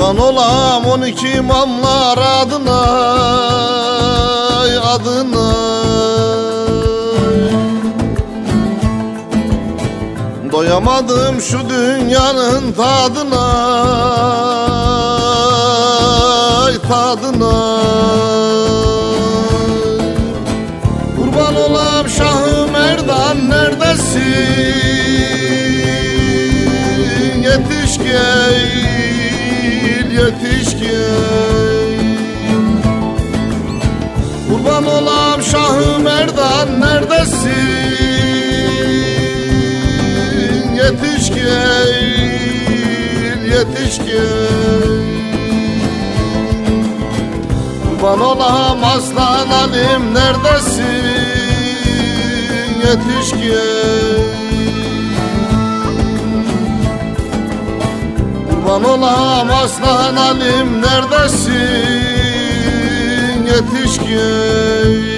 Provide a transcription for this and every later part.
Kurban olam 12 imamlar adına, adına. Doyamadım şu dünyanın tadına, tadına. Kurban olam Şah-ı Merdan neredesin? Yetiş gel, yetiş gel. Kurban olam Şah-ı Merdan neredesin? Yetiş gel, yetiş gel. Kurban olam Aslan Alim neredesin? Yetiş gel. Kurban olam Aslan Alim neredesin? Yetiş gel.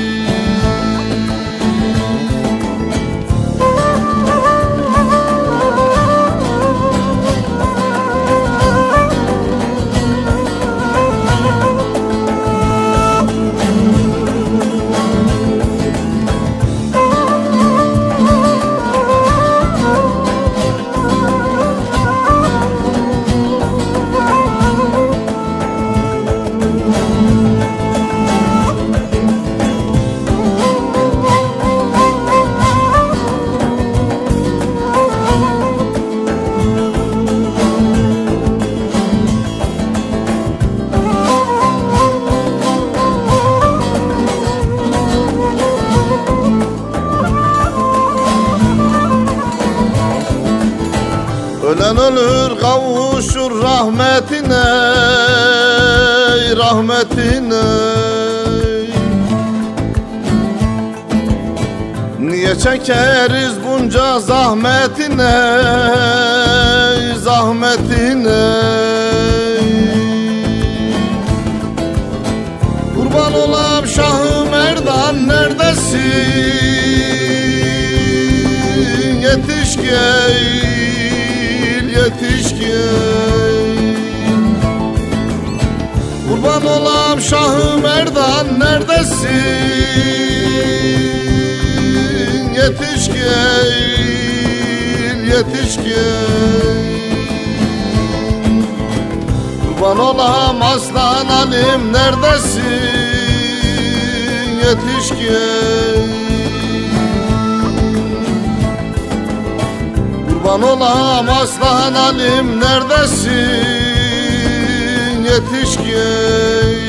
Ölen ölür kavuşur rahmetine, rahmetine. Niye çekeriz bunca zahmetine, zahmetine. Kurban olam Şah-ı Merdan neredesin? Yetiş gel, yetiş gel. Kurban olam Şah-ı Merdan neredesin? Yetiş gel, yetiş gel. Kurban olam Aslan Alim neredesin? Yetiş gel. Kurban olam Aslan Alim neredesin? Yetiş gel.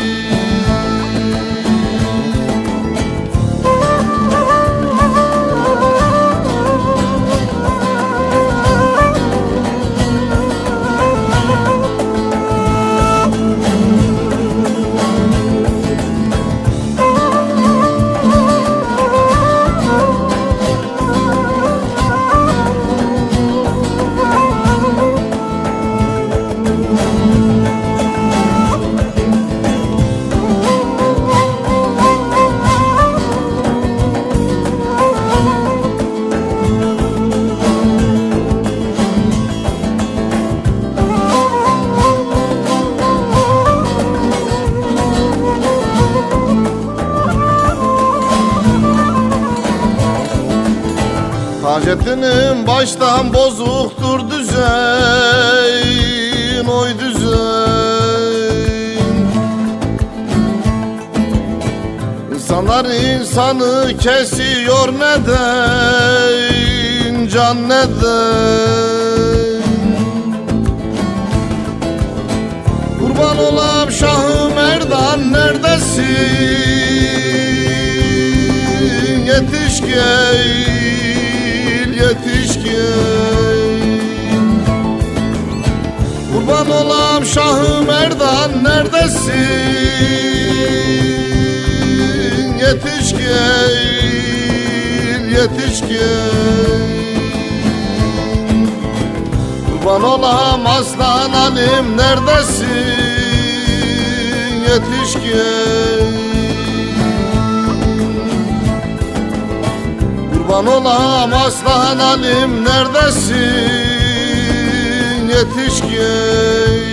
Hacetinin baştan bozuktur düzen, oy düzen. İnsanlar insanı kesiyor neden, can neden? Kurban olam Şah-ı Merdan neredesin? Yetiş gel, yetiş gel. Kurban olam Şah-ı Merdan neredesin? Yetiş gel, yetiş gel. Kurban olam Aslan Alim neredesin? Yetiş gel. Kurban olam Aslan Alim neredesin? Yetiş gel.